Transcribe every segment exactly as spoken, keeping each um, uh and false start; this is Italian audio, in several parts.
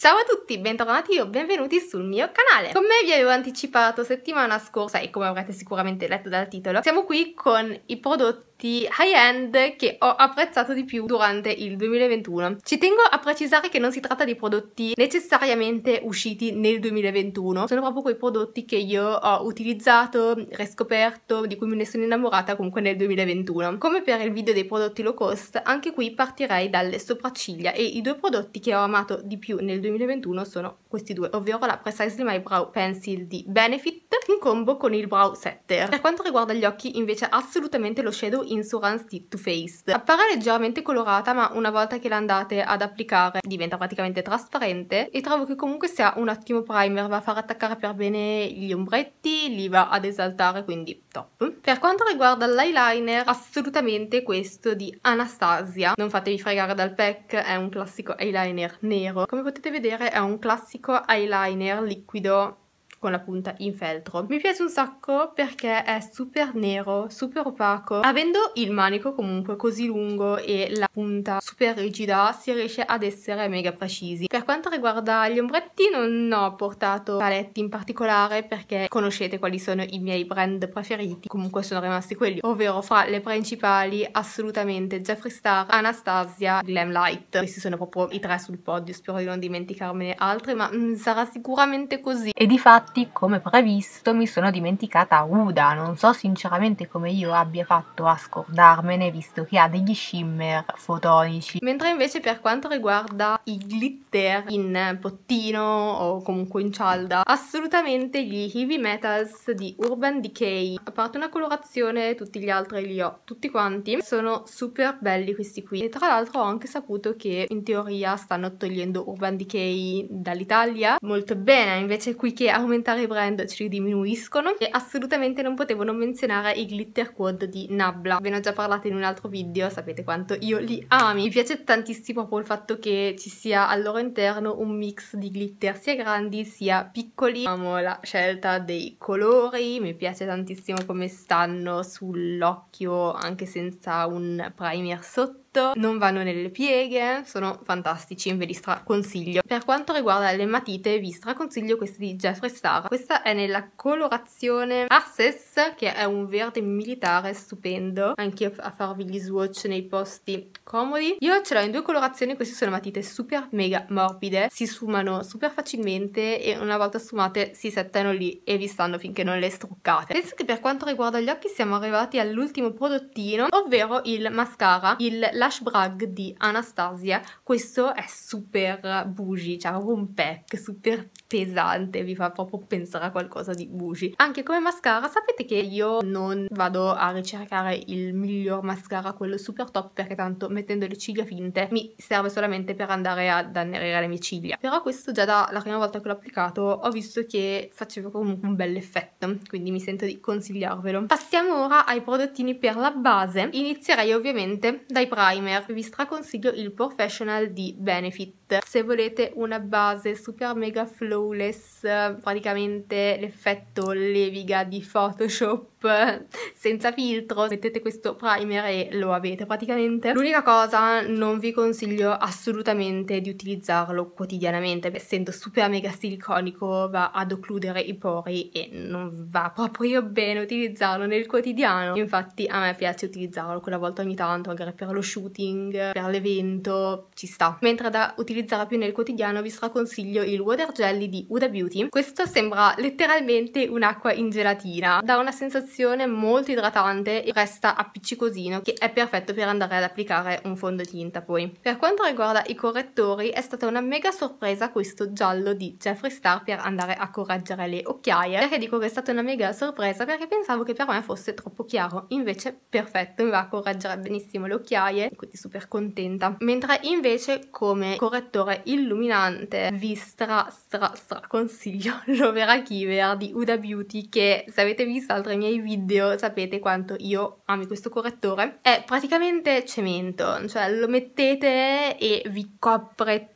Ciao a tutti, bentornati o benvenuti sul mio canale. Come vi avevo anticipato settimana scorsa e come avrete sicuramente letto dal titolo, siamo qui con i prodotti high-end che ho apprezzato di più durante il duemilaventuno. Ci tengo a precisare che non si tratta di prodotti necessariamente usciti nel duemilaventuno, sono proprio quei prodotti che io ho utilizzato, riscoperto, di cui me ne sono innamorata comunque nel duemilaventuno. Come per il video dei prodotti low cost, anche qui partirei dalle sopracciglia e i due prodotti che ho amato di più nel duemilaventuno sono questi due, ovvero la Precisely My Brow Pencil di Benefit in combo con il Brow Setter. Per quanto riguarda gli occhi invece assolutamente lo Shadow Insurance di Too Faced. Appare leggermente colorata, ma una volta che la andate ad applicare diventa praticamente trasparente e trovo che comunque sia un ottimo primer, va a far attaccare per bene gli ombretti, li va ad esaltare, quindi top. Per quanto riguarda l'eyeliner, assolutamente questo di Anastasia, non fatevi fregare dal pack, è un classico eyeliner nero. Come potete vedere è un classico eyeliner liquido con la punta in feltro. Mi piace un sacco perché è super nero, super opaco. Avendo il manico comunque così lungo e la punta super rigida si riesce ad essere mega precisi. Per quanto riguarda gli ombretti non ho portato paletti in particolare perché conoscete quali sono i miei brand preferiti, comunque sono rimasti quelli, ovvero fra le principali assolutamente Jeffree Star, Anastasia, Glamlite. Questi sono proprio i tre sul podio, spero di non dimenticarmene altre, ma mm, sarà sicuramente così. E di fatti, come previsto, mi sono dimenticata Huda. Non so sinceramente come io abbia fatto a scordarmene, visto che ha degli shimmer fotonici. Mentre invece per quanto riguarda i glitter in bottino o comunque in cialda, assolutamente gli Heavy Metals di Urban Decay. A parte una colorazione, tutti gli altri li ho tutti quanti. Sono super belli questi qui. E tra l'altro ho anche saputo che in teoria stanno togliendo Urban Decay dall'Italia. Molto bene, invece qui che aumentare i brand ce li diminuiscono. E assolutamente non potevo non menzionare i Glitter Quad di Nabla. Ve ne ho già parlato in un altro video, sapete quanto io li ami. Mi piace tantissimo proprio il fatto che ci sia al loro interno un mix di glitter sia grandi sia piccoli. Amo la scelta dei colori, mi piace tantissimo come stanno sull'occhio anche senza un primer sotto. Non vanno nelle pieghe, sono fantastici, ve li straconsiglio. Per quanto riguarda le matite vi straconsiglio questi di Jeffree Star. Questa è nella colorazione Access, che è un verde militare stupendo, anche a farvi gli swatch nei posti comodi. Io ce l'ho in due colorazioni, queste sono matite super mega morbide, si sfumano super facilmente e una volta sfumate si settano lì e vi stanno finché non le struccate. Penso che per quanto riguarda gli occhi siamo arrivati all'ultimo prodottino, ovvero il mascara, il Lash Brag di Anastasia. Questo è super bougie, cioè proprio un pack super pesante, vi fa proprio pensare a qualcosa di bougie. Anche come mascara sapete che io non vado a ricercare il miglior mascara, quello super top, perché tanto mettendo le ciglia finte mi serve solamente per andare ad annerire le mie ciglia. Però questo già dalla prima volta che l'ho applicato ho visto che faceva comunque un bel effetto, quindi mi sento di consigliarvelo. Passiamo ora ai prodottini per la base. Inizierei ovviamente dai primer. Vi straconsiglio il Professional di Benefit. Se volete una base super mega flawless, praticamente l'effetto leviga di Photoshop senza filtro, mettete questo primer e lo avete praticamente. L'unica cosa, non vi consiglio assolutamente di utilizzarlo quotidianamente, essendo super mega siliconico va ad occludere i pori e non va proprio bene utilizzarlo nel quotidiano. Infatti a me piace utilizzarlo quella volta ogni tanto, magari per lo shooting, per l'evento, ci sta. Mentre da utilizzare più nel quotidiano vi straconsiglio il Water Jelly di Huda Beauty. Questo sembra letteralmente un'acqua in gelatina, dà una sensazione molto idratante e resta appiccicosino, che è perfetto per andare ad applicare un fondotinta. Poi per quanto riguarda i correttori è stata una mega sorpresa questo giallo di Jeffree Star per andare a correggere le occhiaie. Perché dico che è stata una mega sorpresa? Perché pensavo che per me fosse troppo chiaro, invece perfetto, mi va a correggere benissimo le occhiaie, quindi super contenta. Mentre invece come correttore illuminante vi stra stra stra consiglio l'Overa Giver di Huda Beauty, che se avete visto altri miei video sapete quanto io ami questo correttore. È praticamente cemento, cioè lo mettete e vi copre tutto.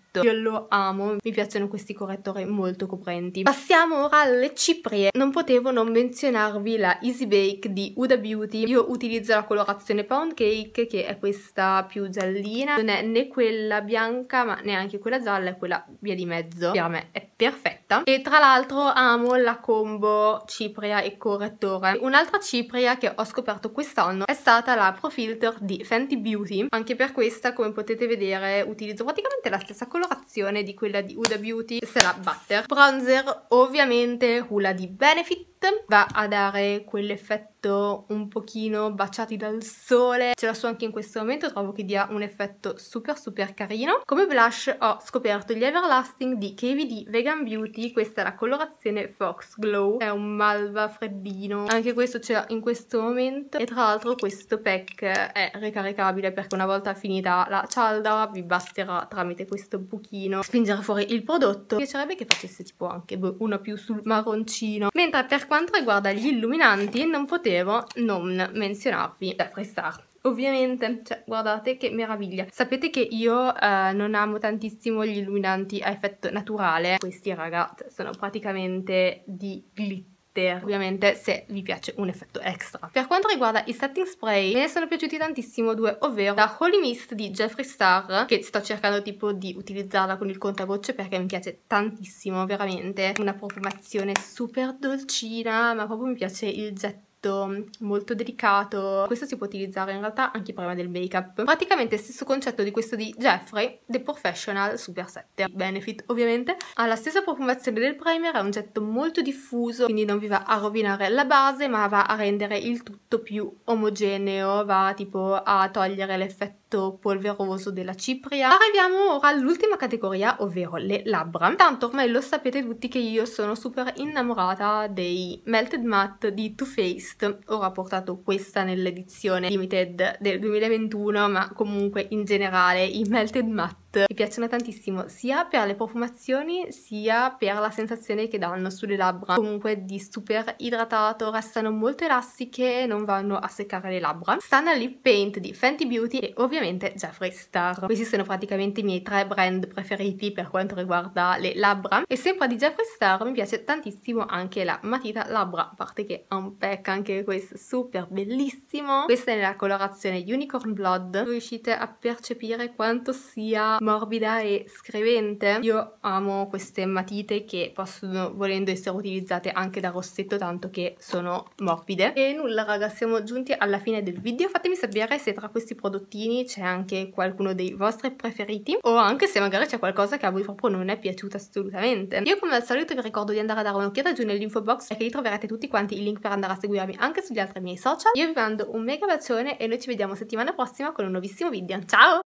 io lo amo, mi piacciono questi correttori molto coprenti. Passiamo ora alle ciprie. Non potevo non menzionarvi la Easy Bake di Huda Beauty. Io utilizzo la colorazione Pound Cake, che è questa più giallina, non è né quella bianca ma neanche quella gialla, è quella via di mezzo, per me è perfetta. E tra l'altro amo la combo cipria e correttore. Un'altra cipria che ho scoperto quest'anno è stata la Pro Filter di Fenty Beauty. Anche per questa, come potete vedere, utilizzo praticamente la stessa colorazione di quella di Huda Beauty. Questa è la Butter. Bronzer ovviamente Hoola di Benefit, va a dare quell'effetto un pochino baciati dal sole, ce la so anche in questo momento, trovo che dia un effetto super super carino. Come blush ho scoperto gli Everlasting di K V D Vegan Beauty, questa è la colorazione Fox Glow, è un malva freddino, anche questo ce l'ho in questo momento, e tra l'altro questo pack è ricaricabile perché una volta finita la cialda vi basterà tramite questo buchino spingere fuori il prodotto. Mi piacerebbe che facesse tipo anche boh, uno più sul marroncino. Mentre per quanto riguarda gli illuminanti non potevo non menzionarvi Jeffree Star. Ovviamente, cioè, guardate che meraviglia. Sapete che io eh, non amo tantissimo gli illuminanti a effetto naturale. Questi, raga, sono praticamente di glitter. Ovviamente se vi piace un effetto extra. Per quanto riguarda i setting spray, me ne sono piaciuti tantissimo due, ovvero la Holy Mist di Jeffree Star, che sto cercando tipo di utilizzarla con il contagocce perché mi piace tantissimo, veramente una profumazione super dolcina, ma proprio mi piace il getto molto delicato. Questo si può utilizzare in realtà anche prima del make up. Praticamente stesso concetto di questo di Jeffree, The Professional Super sette Benefit, ovviamente ha la stessa profumazione del primer, è un getto molto diffuso, quindi non vi va a rovinare la base ma va a rendere il tutto più omogeneo, va tipo a togliere l'effetto polveroso della cipria. Arriviamo ora all'ultima categoria, ovvero le labbra. Tanto ormai lo sapete tutti che io sono super innamorata dei Melted Matte di Too Faced. Ora ho portato questa nell'edizione limited del duemilaventuno, ma comunque in generale i Melted Matte mi piacciono tantissimo, sia per le profumazioni sia per la sensazione che danno sulle labbra, comunque di super idratato, restano molto elastiche, non vanno a seccare le labbra. Stunna Lip Paint di Fenty Beauty e ovviamente Jeffree Star. Questi sono praticamente i miei tre brand preferiti per quanto riguarda le labbra. E sempre di Jeffree Star mi piace tantissimo anche la matita labbra, a parte che ha un pack anche questo super bellissimo. Questa è nella colorazione Unicorn Blood. Riuscite a percepire quanto sia morbida e scrivente? Io amo queste matite che possono volendo essere utilizzate anche da rossetto, tanto che sono morbide. E nulla raga, siamo giunti alla fine del video. Fatemi sapere se tra questi prodottini c'è anche qualcuno dei vostri preferiti, o anche se magari c'è qualcosa che a voi proprio non è piaciuto assolutamente. Io come al solito vi ricordo di andare a dare un'occhiata giù nell'info box, perché lì troverete tutti quanti i link per andare a seguirmi anche sugli altri miei social. Io vi mando un mega bacione e noi ci vediamo settimana prossima con un nuovissimo video. Ciao!